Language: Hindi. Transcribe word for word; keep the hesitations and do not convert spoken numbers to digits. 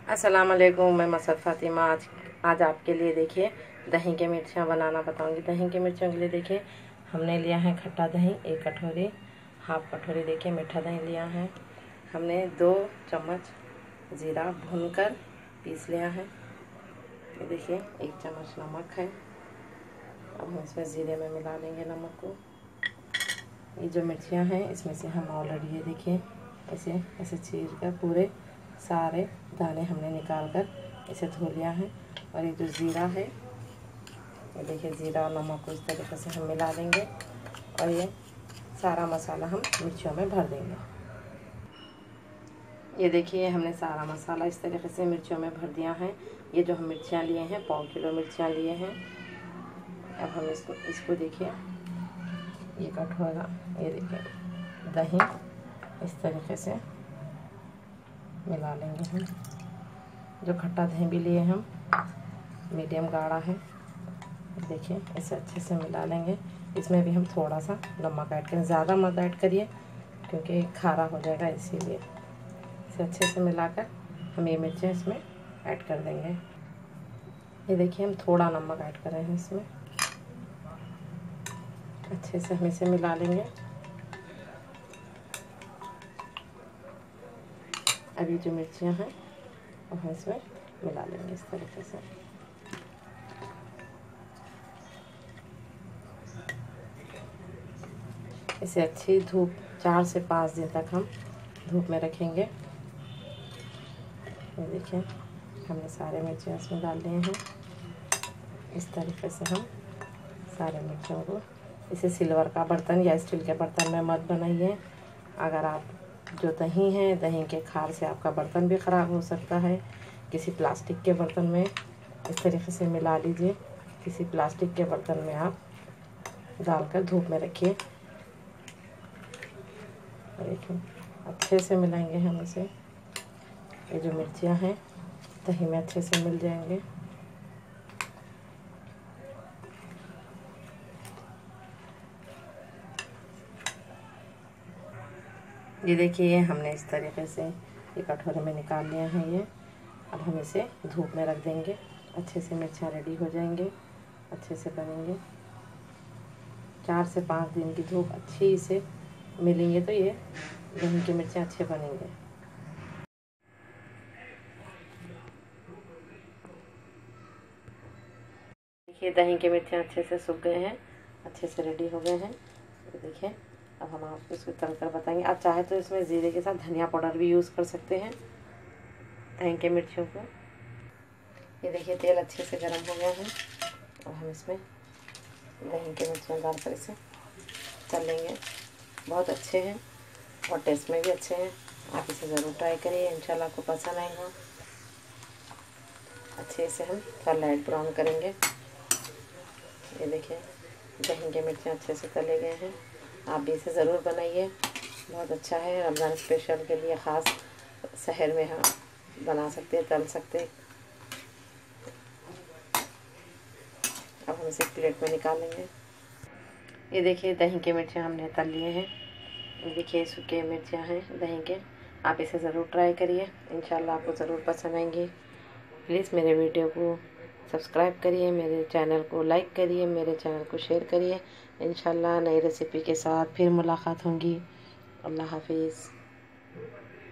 अस्सलाम वालेकुम। मैं मसद फातिमा आज आज आपके लिए देखिए दही के मिर्चियाँ बनाना बताऊंगी। दही के मिर्चियों के लिए देखिए हमने लिया है खट्टा दही एक कटोरी, हाफ कटोरी देखिए मीठा दही लिया है। हमने दो चम्मच ज़ीरा भूनकर पीस लिया है। ये देखिए एक चम्मच नमक है। अब हम इसमें ज़ीरे में मिला लेंगे नमक को। ये जो मिर्चियाँ हैं इसमें से हम ऑलरेडी ये देखिए ऐसे ऐसे चीर कर पूरे सारे दाने हमने निकाल कर इसे धो लिया है। और ये जो ज़ीरा है ये देखिए ज़ीरा और नमक को इस तरीके से हम मिला देंगे और ये सारा मसाला हम मिर्चियों में भर देंगे। ये देखिए हमने सारा मसाला इस तरीके से मिर्चियों में भर दिया है। ये जो हम मिर्चियाँ लिए हैं पाव किलो मिर्चियाँ लिए हैं। अब हम इसको इसको देखिए ये कटोरा ये देखिए दही इस तरीके से मिला लेंगे हम। जो खट्टा दही भी लिए हम मीडियम गाढ़ा है, देखिए इसे अच्छे से मिला लेंगे। इसमें भी हम थोड़ा सा नमक ऐड करें, ज़्यादा मत ऐड करिए क्योंकि खारा हो जाएगा, इसीलिए इसे अच्छे से मिलाकर हम ये मिर्चें इसमें ऐड कर देंगे। ये देखिए हम थोड़ा नमक ऐड कर रहे हैं इसमें। अच्छे से हम इसे मिला लेंगे। अभी जो मिर्चियाँ हैं वो हम इसमें मिला लेंगे इस तरीके से। इसे अच्छी धूप चार से पाँच दिन तक हम धूप में रखेंगे। ये देखिए हमने सारे मिर्चियाँ इसमें डाल दिए हैं। इस तरीके से हम सारे मिर्चियों को, इसे सिल्वर का बर्तन या स्टील के बर्तन में मत बनाइए। अगर आप जो दही है दही के खार से आपका बर्तन भी ख़राब हो सकता है। किसी प्लास्टिक के बर्तन में इस तरीके से मिला लीजिए। किसी प्लास्टिक के बर्तन में आप डालकर धूप में रखिए। देखिए अच्छे से मिलाएंगे हम इसे। ये जो मिर्चियाँ हैं दही में अच्छे से मिल जाएंगे। ये देखिए हमने इस तरीके से ये कटोरे में निकाल लिया है ये। अब हम इसे धूप में रख देंगे। अच्छे से मिर्चियाँ रेडी हो जाएंगे, अच्छे से बनेंगे। चार से पाँच दिन की धूप अच्छी से मिलेंगे तो ये दही की मिर्चियाँ अच्छे बनेंगे। देखिए दही के मिर्चियाँ अच्छे से सूख गए हैं, अच्छे से रेडी हो गए हैं। तो देखिए अब हम आपको इसको तल कर बताएंगे। आप चाहे तो इसमें ज़ीरे के साथ धनिया पाउडर भी यूज़ कर सकते हैं दही के मिर्चियों को। ये देखिए तेल अच्छे से गर्म हो गया है और हम इसमें दही के मिर्चियाँ डालकर इसे तल लेंगे। बहुत अच्छे हैं और टेस्ट में भी अच्छे हैं। आप इसे ज़रूर ट्राई करिए, इंशाल्लाह आपको पसंद आएगा। अच्छे से हम थोड़ा लाइट ब्राउन करेंगे। ये देखिए दही के मिर्चियाँ अच्छे से तले गए हैं। आप भी इसे ज़रूर बनाइए, बहुत अच्छा है। रमज़ान स्पेशल के लिए ख़ास शहर में हम बना सकते हैं, तल सकते हैं। अब हम इसे प्लेट में निकाल लेंगे। ये देखिए दही के मिर्चियाँ हमने तल लिए हैं। ये देखिए सूखे मिर्चियाँ हैं दही के। आप इसे ज़रूर ट्राई करिए, इंशाल्लाह आपको ज़रूर पसंद आएंगी। प्लीज़ मेरे वीडियो को सब्सक्राइब करिए, मेरे चैनल को लाइक करिए, मेरे चैनल को शेयर करिए। इंशाल्लाह नई रेसिपी के साथ फिर मुलाकात होंगी। अल्लाह हाफिज़।